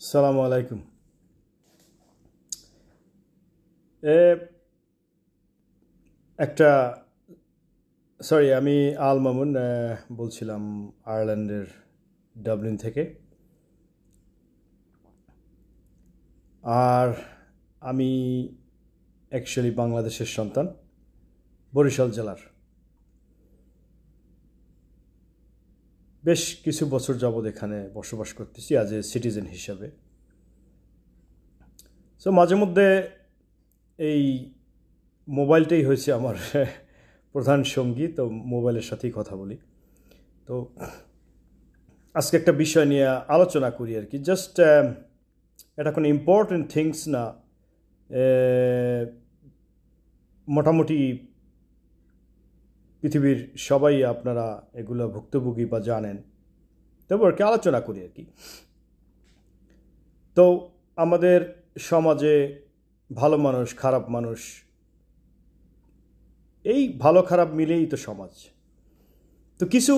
সালামু আলাইকুম। এ একটা সরি, আমি আল মামুন বলছিলাম আয়ারল্যান্ডের ডাবলিন থেকে। আর আমি অ্যাকচুয়ালি বাংলাদেশের সন্তান, বরিশাল জেলার। বেশ কিছু বছর যাবৎ এখানে বসবাস করতেছি অ্যাজ এ সিটিজেন হিসাবে। সো মাঝে মধ্যে এই মোবাইলটাই হয়েছে আমার প্রধান সঙ্গী, তো মোবাইলের সাথেই কথা বলি। তো আজকে একটা বিষয় নিয়ে আলোচনা করি আর কি। জাস্ট এটা কোনো ইম্পর্টেন্ট থিংস না, মোটামুটি পৃথিবীর সবাই আপনারা এগুলো ভুক্তভোগী বা জানেন, তবু আর কি আলোচনা করি আর কি। তো আমাদের সমাজে ভালো মানুষ, খারাপ মানুষ, এই ভালো খারাপ মিলেই তো সমাজ। তো কিছু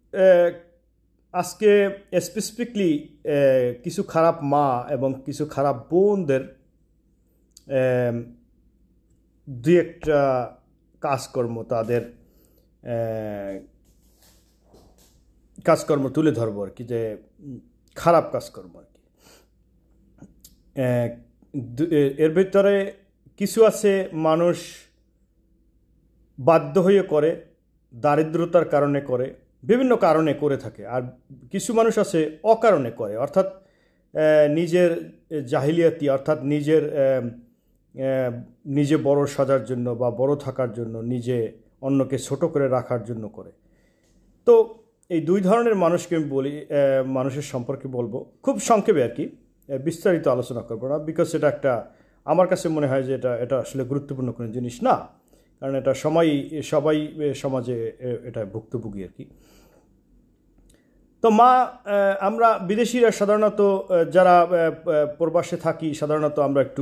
আজকে স্পেসিফিকলি কিছু খারাপ মা এবং কিছু খারাপ বোনদের দুই একটা কাজকর্ম, তাদের কাজকর্ম তুলে ধরবো আর কি, যে খারাপ কাজকর্ম আর কি। এর ভিতরে কিছু আছে মানুষ বাধ্য হয়ে করে, দারিদ্রতার কারণে করে, বিভিন্ন কারণে করে থাকে। আর কিছু মানুষ আছে অকারণে করে, অর্থাৎ নিজের জাহিলিয়াতি, অর্থাৎ নিজে বড় সাজার জন্য বা বড় থাকার জন্য, নিজে অন্যকে ছোট করে রাখার জন্য করে। তো এই দুই ধরনের মানুষকে আমি বলি, মানুষের সম্পর্কে বলবো খুব সংক্ষেপে আর কি, বিস্তারিত আলোচনা করবো না, বিকজ এটা একটা, আমার কাছে মনে হয় যে এটা আসলে গুরুত্বপূর্ণ কোনো জিনিস না, কারণ এটা সবাই সমাজে এটা ভুক্তভোগী আর কি। তো আমরা বিদেশিরা সাধারণত যারা প্রবাসে থাকি, সাধারণত আমরা একটু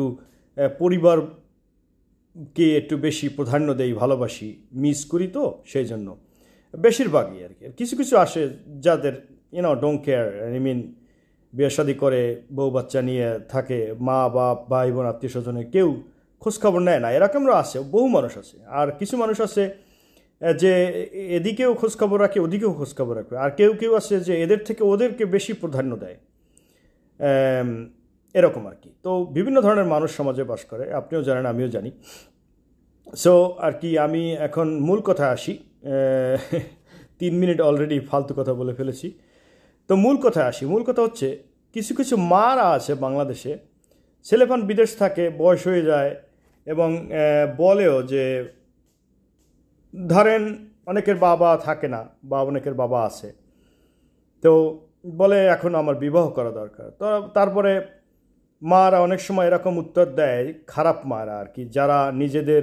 পরিবারকে একটু বেশি প্রাধান্য দেই, ভালোবাসি, মিস করি, তো সেই জন্য বেশিরভাগই আর কি। কিছু কিছু আসে যাদের ডোন্ট কেয়ার, বিয়ে শাদি করে বউ বাচ্চা নিয়ে থাকে, মা বাপ ভাই বোন আত্মীয় স্বজনে কেউ খোঁজখবর নেয় না, এরকমও আছে, বহু মানুষ আছে। আর কিছু মানুষ আছে যে এদিকেও খোঁজখবর রাখে, ওদিকেও খোঁজখবর রাখবে। আর কেউ আছে যে এদের থেকে ওদেরকে বেশি প্রাধান্য দেয়, এরকম আর কি। তো বিভিন্ন ধরনের মানুষ সমাজে বাস করে, আপনিও জানেন, আমিও জানি। সো আর কি, আমি এখন মূল কথায় আসি। 3 মিনিট অলরেডি ফালতু কথা বলে ফেলেছি। তো মূল কথায় আসি। মূল কথা হচ্ছে, কিছু কিছু মারা আছে বাংলাদেশে, ছেলেপান বিদেশ থাকে, বয়স হয়ে যায়, এবং বলেও যে, ধরেন অনেকের বাবা থাকে না বা অনেকের বাবা আছে, তো বলে এখন আমার বিবাহ করা দরকার। তো তারপরে মারা অনেক সময় এরকম উত্তর দেয়, খারাপ মারা আর কি, যারা নিজেদের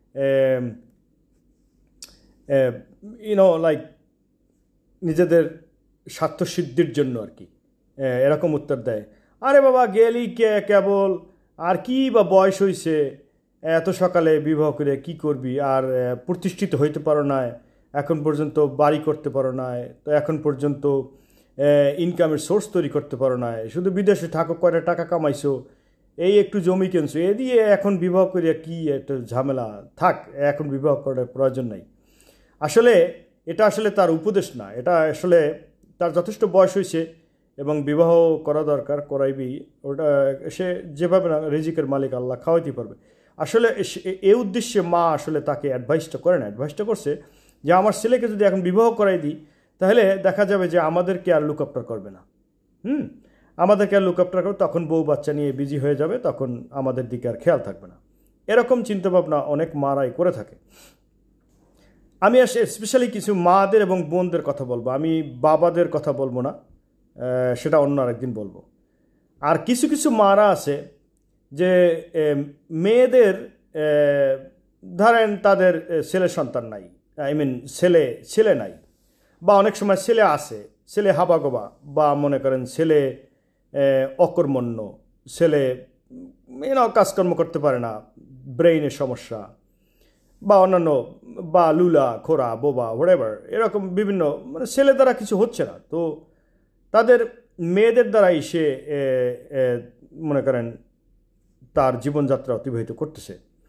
লাইক নিজেদের স্বার্থসিদ্ধির জন্য আর কি এরকম উত্তর দেয়, আরে বাবা গেলি কেবল, আর কি বা বয়স হয়েছে, এত সকালে বিবাহ করে কি করবি, আর প্রতিষ্ঠিত হইতে পারো না, এখন পর্যন্ত বাড়ি করতে পারো না, তো এখন পর্যন্ত ইনকামের সোর্স তৈরি করতে পারো না, শুধু বিদেশে থাকো, কয়টা টাকা কামাইছো, এই একটু জমি কিনছো, এ দিয়ে এখন বিবাহ করিয়া কি একটা ঝামেলা, থাক, এখন বিবাহ করার প্রয়োজন নাই। আসলে এটা আসলে তার উপদেশ না, এটা আসলে তার যথেষ্ট বয়স হয়েছে এবং বিবাহ করা দরকার, করাইবি, ওটা সে যেভাবে না, রিজিকের মালিক আল্লাহ, খাওয়াইতে পারবে। আসলে এই উদ্দেশ্যে মা আসলে তাকে অ্যাডভাইসটা করে না, অ্যাডভাইসটা করছে যে আমার ছেলেকে যদি এখন বিবাহ করাই দিই, তাহলে দেখা যাবে যে আমাদেরকে আর লুক আফটার করবে না, আমাদেরকে আর লুক আফটার করবে, তখন বউ বাচ্চা নিয়ে বিজি হয়ে যাবে, তখন আমাদের দিকে আর খেয়াল থাকবে না। এরকম চিন্তাভাবনা অনেক মারাই করে থাকে। আমি স্পেশালি কিছু মাদের এবং বোনদের কথা বলবো, আমি বাবাদের কথা বলবো না, সেটা অন্য আরেকদিন বলবো। আর কিছু কিছু মারা আছে যে মেয়েদের, ধরেন তাদের ছেলে সন্তান নাই, ছেলে নাই, বা অনেক সময় ছেলে আছে, ছেলে হাবাগোবা, বা মনে করেন ছেলে অকর্মণ্য, ছেলে কাজকর্ম করতে পারে না, ব্রেইনের সমস্যা, বা অন্যান্য, বা লুলা খোরা বোবা হোয়াটএভার, এরকম বিভিন্ন, ছেলে দ্বারা কিছু হচ্ছে না, তো তাদের মেয়েদের দ্বারাই সে মনে করেন তার জীবনযাত্রা অতিবাহিত করতেছে।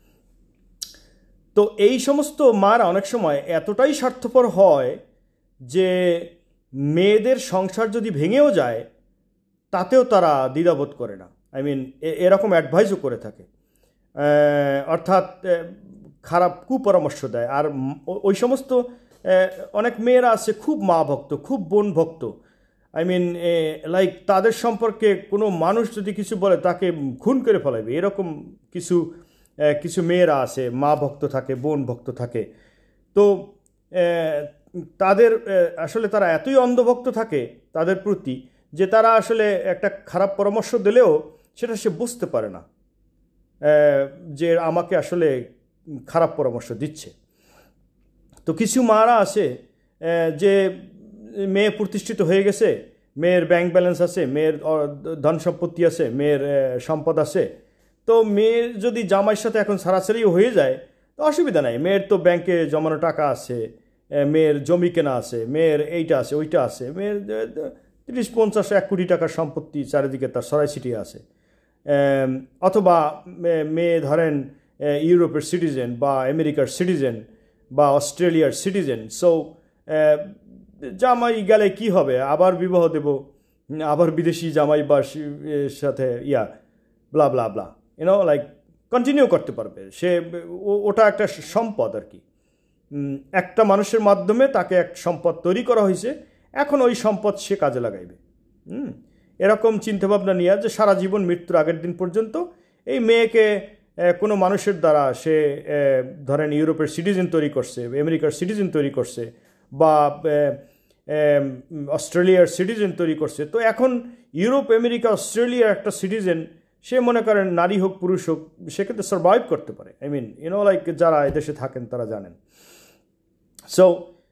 তো এই সমস্ত মারা অনেক সময় এতটাই স্বার্থপর হয় যে মেয়েদের সংসার যদি ভেঙেও যায় তাতেও তারা দ্বিধাবোধ করে না। আই মিন এরকম অ্যাডভাইসও করে থাকে, অর্থাৎ খারাপ কুপরামর্শ দেয়। আর ওই সমস্ত অনেক মেয়েরা আছে খুব মা ভক্ত, খুব বোন ভক্ত। আই মিন লাইক তাদের সম্পর্কে কোনো মানুষ যদি কিছু বলে তাকে খুন করে ফেলাবে, এরকম কিছু কিছু মেয়েরা আছে, মা ভক্ত থাকে, বোন ভক্ত থাকে। তো তাদের আসলে তারা এতই অন্ধভক্ত থাকে তাদের প্রতি যে তারা আসলে একটা খারাপ পরামর্শ দিলেও সেটা সে বুঝতে পারে না যে আমাকে আসলে খারাপ পরামর্শ দিচ্ছে। তো কিছু মারা আছে যে মেয়ে প্রতিষ্ঠিত হয়ে গেছে, মেয়ের ব্যাংক ব্যালেন্স আছে, মেয়ের ধন সম্পত্তি আছে, মেয়ের সম্পদ আছে। তো মেয়ের যদি জামাইয়ের সাথে এখন ছাড়াছাড়িও হয়ে যায় তো অসুবিধা নাই, মেয়ের তো ব্যাংকে জমানো টাকা আছে, মেয়ের জমি কেনা আছে, মেয়ের এইটা আছে ওইটা আছে, মেয়ের 30-50-1 কোটি টাকার সম্পত্তি চারিদিকে তার সরাই ছিটিয়ে আছে। অথবা মেয়ে ধরেন ইউরোপের সিটিজেন বা আমেরিকার সিটিজেন বা অস্ট্রেলিয়ার সিটিজেন। সো জামাই গেলে কি হবে, আবার বিবাহ দেব, আবার বিদেশি জামাই বা সাথে ব্লা ব্লা ব্লা, লাইক কন্টিনিউ করতে পারবে সে। ওটা একটা সম্পদ আর কি, একটা মানুষের মাধ্যমে তাকে এক সম্পদ তৈরি করা হয়েছে, এখন ওই সম্পদ সে কাজে লাগাইবে। এরকম চিন্তাভাবনা নিয়ে যে সারা জীবন মৃত্যুর আগের দিন পর্যন্ত এই মেয়েকে কোনো মানুষের দ্বারা সে ধরেন ইউরোপের সিটিজেন তৈরি করছে, আমেরিকার সিটিজেন তৈরি করছে বা অস্ট্রেলিয়ার সিটিজেন তৈরি করছে। তো এখন ইউরোপ, আমেরিকা, অস্ট্রেলিয়ার একটা সিটিজেন সে মনে করেন নারী হোক পুরুষ হোক সে কিন্তু সার্ভাইভ করতে পারে। আই মিন লাইক যারা এদেশে থাকেন তারা জানেন। সো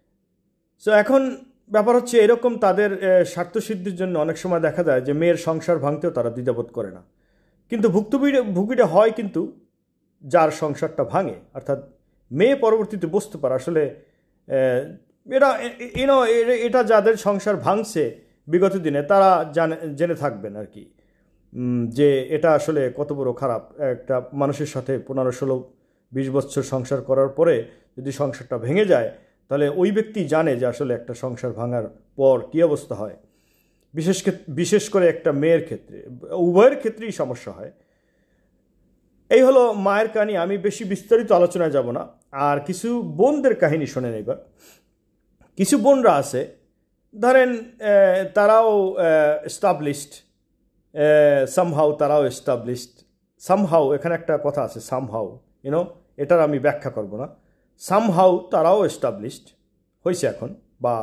এখন ব্যাপার হচ্ছে এরকম, তাদের স্বার্থসিদ্ধির জন্য অনেক সময় দেখা যায় যে মেয়ের সংসার ভাঙতেও তারা দ্বিধাবোধ করে না। কিন্তু ভুক্তভোগীটা হয় কিন্তু যার সংসারটা ভাঙে, অর্থাৎ মেয়ে পরবর্তীতে বুঝতে পারে আসলে এটা যাদের সংসার ভাঙছে বিগত দিনে তারা জেনে থাকবেন আর কি, যে এটা আসলে কত বড় খারাপ। একটা মানুষের সাথে 15-16-20 বছর সংসার করার পরে যদি সংসারটা ভেঙে যায় তাহলে ওই ব্যক্তি জানে যে আসলে একটা সংসার ভাঙার পর কী অবস্থা হয়। বিশেষ করে একটা মেয়ের ক্ষেত্রে, উভয়ের ক্ষেত্রেই সমস্যা হয়। এই হলো মায়ের কাহিনী। আমি বেশি বিস্তারিত আলোচনায় যাব না। আর কিছু বোনদের কাহিনী শোনেন এবার। কিছু বোনরা আছে ধরেন তারাও এস্টাবলিশড, সামহাউ তারাও এস্টাবলিশড, সামহাউ এখানে একটা কথা আছে সামহাউ, এটার আমি ব্যাখ্যা করব না। সামহাউ তারাও এস্টাবলিশড হয়েছে এখন, বা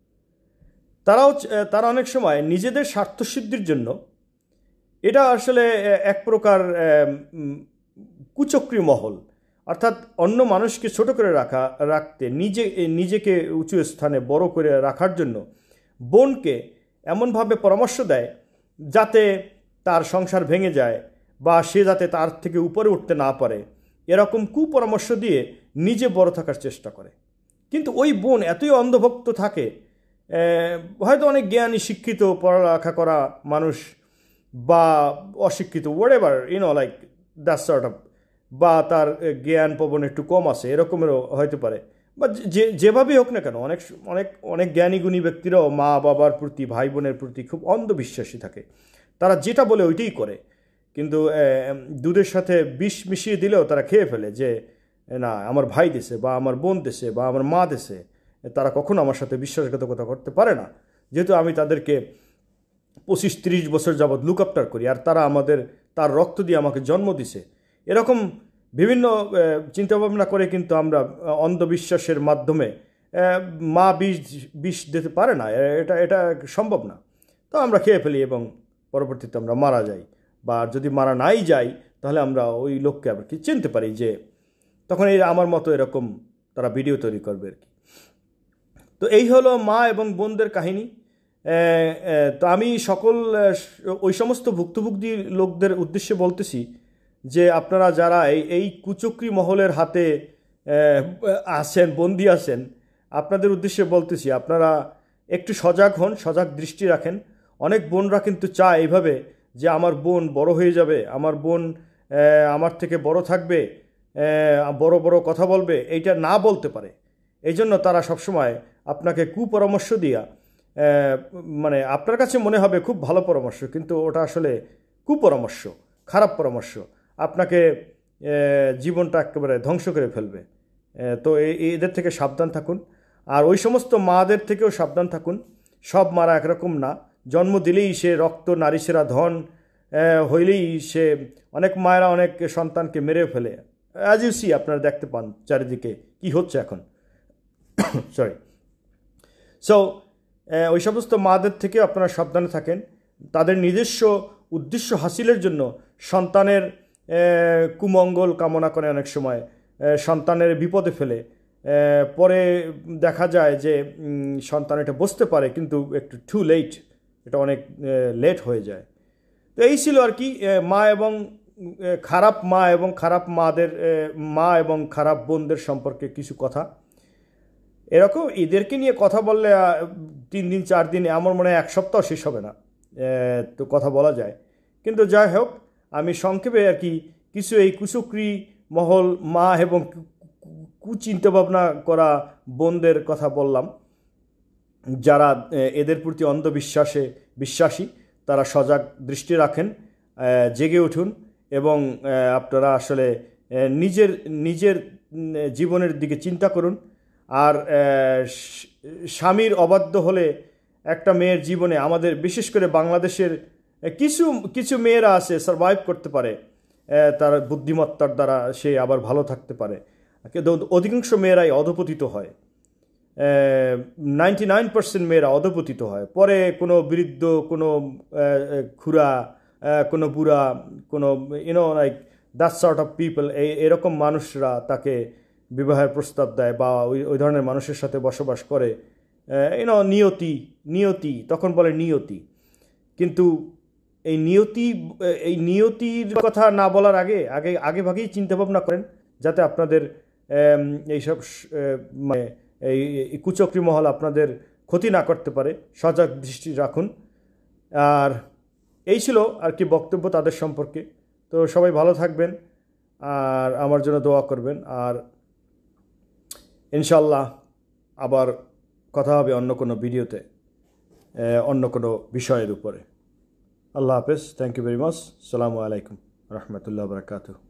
তারা অনেক সময় নিজেদের স্বার্থসিদ্ধির জন্য, এটা আসলে এক প্রকার কুচক্রী মহল, অর্থাৎ অন্য মানুষকে ছোট করে রাখতে নিজেকে উঁচু স্থানে বড় করে রাখার জন্য বোনকে এমনভাবে পরামর্শ দেয় যাতে তার সংসার ভেঙে যায় বা সে যাতে তার থেকে উপরে উঠতে না পারে, এরকম কুপরামর্শ দিয়ে নিজে বড় থাকার চেষ্টা করে। কিন্তু ওই বোন এতই অন্ধভক্ত থাকে, হয়তো অনেক জ্ঞানী শিক্ষিত পড়ালেখা করা মানুষ বা অশিক্ষিত whatever like that sort of, বা তার জ্ঞান পবন একটু কম আছে এরকমেরও হতে পারে, বা যেভাবেই হোক না কেন অনেক অনেক অনেক জ্ঞানী গুণী ব্যক্তিরাও মা বাবার প্রতি ভাই বোনের প্রতি খুব অন্ধবিশ্বাসী থাকে। তারা যেটা বলে ওইটাই করে, কিন্তু দুধের সাথে বিষ মিশিয়ে দিলেও তারা খেয়ে ফেলে যে না আমার ভাই দেশে বা আমার বোন দেশে বা আমার মা দেশে তারা কখনো আমার সাথে বিশ্বাসঘাতকতা করতে পারে না, যেহেতু আমি তাদেরকে 25-30 বছর যাবৎ লুক আফটার করি আর তারা তার রক্ত দিয়ে আমাকে জন্ম দিছে। এরকম বিভিন্ন চিন্তাভাবনা করে কিন্তু আমরা অন্ধবিশ্বাসের মাধ্যমে মা বিষ দিতে পারে না, এটা সম্ভব না। তো আমরা খেয়ে ফেলি এবং পরবর্তীতে আমরা মারা যাই, বা যদি মারা নাই যাই তাহলে আমরা ওই লোককে আবার কি চিনতে পারি, যে তখন আমার মতো এরকম তারা ভিডিও তৈরি করবে আর কি। তো এই হলো মা এবং বোনদের কাহিনী। তো আমি ওই সমস্ত ভুক্তভোগী লোকদের উদ্দেশ্যে বলতেছি যে আপনারা যারা এই কুচক্রী মহলের হাতে আছেন, বন্দী আছেন, আপনাদের উদ্দেশ্যে বলতেছি আপনারা একটু সজাগ হন, সজাগ দৃষ্টি রাখেন। অনেক বোনরা কিন্তু চায় এইভাবে যে আমার বোন বড় হয়ে যাবে, আমার বোন আমার থেকে বড় থাকবে, বড় বড় কথা বলবে, এইটা না বলতে পারে। এই জন্য তারা সবসময় আপনাকে কুপরামর্শ দিয়া, মানে আপনার কাছে মনে হবে খুব ভালো পরামর্শ, কিন্তু ওটা আসলে কুপরামর্শ, খারাপ পরামর্শ, আপনাকে জীবনটা একেবারে ধ্বংস করে ফেলবে। তো এদের থেকে সাবধান থাকুন। আর ওই সমস্ত মাদের থেকেও সাবধান থাকুন। সব মারা একরকম না। জন্ম দিলেই সে রক্ত নারীসেরা ধন হইলেই সে, অনেক মায়েরা অনেক সন্তানকে মেরে ফেলে। অ্যাজ ইউ সি, আপনারা দেখতে পান চারিদিকে কি হচ্ছে এখন। সরি। সো ওই সমস্ত মাদের থেকে আপনারা সাবধানে থাকেন। তাদের নিজস্ব উদ্দেশ্য হাসিলের জন্য সন্তানের কুমঙ্গল কামনা করে, অনেক সময় সন্তানের বিপদে ফেলে। পরে দেখা যায় যে সন্তান এটা বুঝতে পারে, কিন্তু একটু টু লেট, এটা অনেক লেট হয়ে যায়। তো এই ছিল আর কি মা এবং খারাপ মা এবং খারাপ মাদের, মা এবং খারাপ বোনদের সম্পর্কে কিছু কথা। এরকম এদেরকে নিয়ে কথা বললে 3 দিন 4 দিন, আমার মনে হয় 1 সপ্তাহ শেষ হবে না, তো কথা বলা যায়। কিন্তু যাই হোক, আমি সংক্ষেপে আর কি কিছু এই কুচক্রী মহল মা এবং কুচিন্তাভাবনা করা বোনদের কথা বললাম। যারা এদের প্রতি অন্ধবিশ্বাসে বিশ্বাসী, তারা সজাগ দৃষ্টি রাখেন, জেগে উঠুন এবং আপনারা আসলে নিজের নিজের জীবনের দিকে চিন্তা করুন। আর স্বামীর অবাধ্য হলে একটা মেয়ের জীবনে, আমাদের বিশেষ করে বাংলাদেশের কিছু কিছু মেয়েরা আছে সারভাইভ করতে পারে, তার বুদ্ধিমত্তার দ্বারা সে আবার ভালো থাকতে পারে, কিন্তু অধিকাংশ মেয়েরাই অধপতিত হয়। 99% মেয়েরা অধপতিত হয়। পরে কোনো বৃদ্ধ, কোনো খুড়া, কোনো বুড়া, কোনো like that sort of people, এরকম মানুষরা তাকে বিবাহের প্রস্তাব দেয় বা ওই ধরনের মানুষের সাথে বসবাস করে। নিয়তি তখন বলে নিয়তি। কিন্তু এই নিয়তির কথা না বলার আগে ভাগেই চিন্তাভাবনা করেন, যাতে আপনাদের এইসব মানে এই কুচক্রী মহল আপনাদের ক্ষতি না করতে পারে। সজাগ দৃষ্টি রাখুন। আর এই ছিল আর কি বক্তব্য তাদের সম্পর্কে। তো সবাই ভালো থাকবেন আর আমার জন্য দোয়া করবেন। আর ইনশাল্লাহ আবার কথা হবে অন্য কোনো ভিডিওতে, অন্য কোনো বিষয়ের উপরে। আল্লাহ হাফেজ। Thank you very much. আসসালামু আলাইকুম রহমতুল্লাহ বারাকাতুহু।